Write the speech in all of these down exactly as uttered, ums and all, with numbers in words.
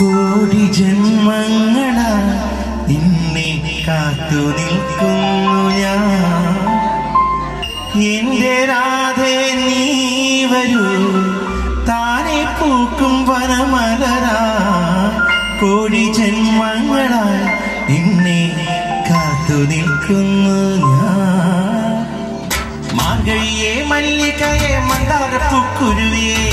കോടി ജന്മങ്ങളാ നിന്നെ കാത്തു നിൽക്കുന്നു ഞാൻ. എന്റെ രാധേ നീ വരൂ, താനെ പൂക്കും വനമലരാ. കോടി ജന്മങ്ങളായി നിന്നെ കാത്തു നിൽക്കുന്നു ഞാൻ. മാർഗഴിയെ മല്ലികയെ മന്ദാരപ്പൂക്കുരുവിയെ,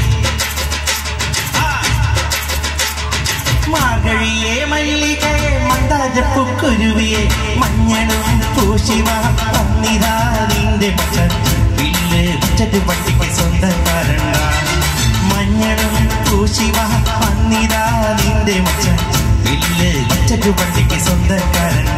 മാർഗഴിയെ മല്ലികയെ മന്ദാരപ്പൂക്കുരുവിയെ, മഞ്ഞളും പൂശിവ വന്നിതാ നിന്റെ മച്ചൻ വില്ല് വെച്ചത് വണ്ടിക്ക് സ്വന്തക്കാരണ്ട. മഞ്ഞളും പൂശിവ വന്നിതാ നിന്റെ മച്ചൻ വില്ല് വെച്ചത് വണ്ടിക്ക് സ്വന്തക്കാരണ്ട.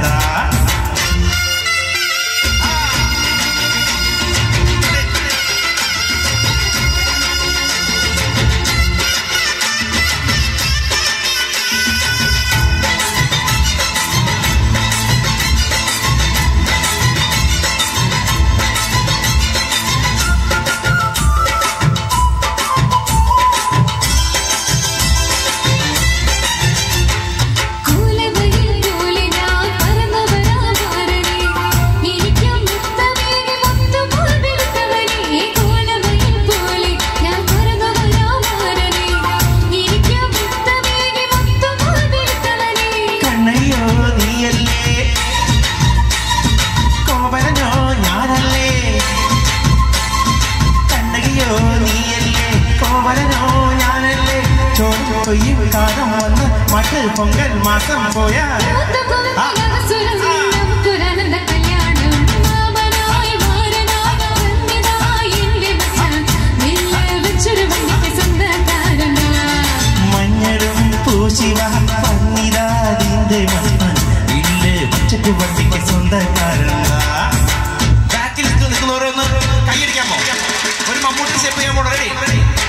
കാലം വന്ന് മറ്റു പൊങ്കൽ മാസം പോയാ മഞ്ഞളും പൂശിവ പന്നിതാതിന്റെ മസ്താൻ ഇല്ല് ഉച്ചക്ക് വണ്ടിക്ക് സ്വന്തക്കാരല്ല. ബാക്കിൽ നിൽക്കുന്നവരൊന്ന് കൈയടിക്കാമോ? ഒരു മമ്മൂട്ടി സ്റ്റെപ്പ് ചെയ്യാൻ പോണോ? റെഡി?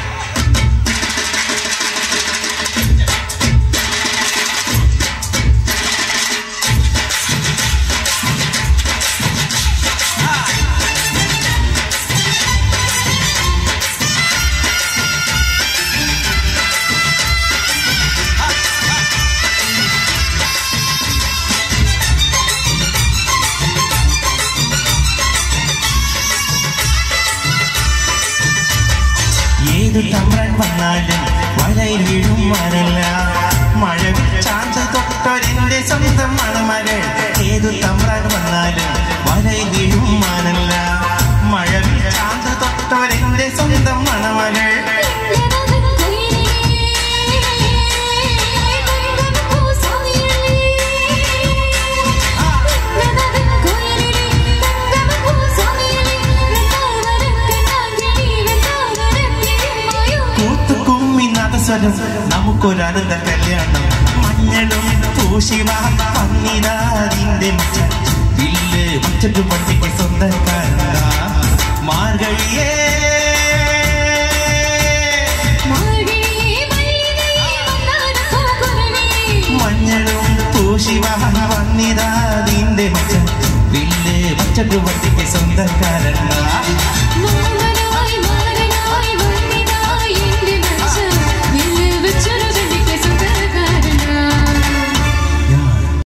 ഏതു തമ്പ്രാൻ വന്നാലും വരയിൽ വീഴും മരല്ല, മഴ ചാന്ത് തൊട്ടൊരെന്റെ സ്വന്തം മണമകൾ. ഏതു തമ്പ്രാൻ വന്നാലും വരയിൽ വീഴും മരല്ല, മഴ ചാന്ത് തൊട്ടൊരെന്റെ സ്വന്തം മണമകൾ. നമുക്കൊരാനന്ദ കല്യാണം. മഞ്ഞളും പൂശിവ പന്നിതാതിന്റെ മച്ചൻ വില്ല് ഉച്ചക്ക് വണ്ടിക്ക് സ്വന്തക്കാരണ്ട. മാർഗഴിയേ മഞ്ഞളും പൂശിവ പന്നിതാതിന്റെ മച്ചൻ വില്ല് ഉച്ചക്ക് വണ്ടിക്ക് സ്വന്തക്കാരണ്ട.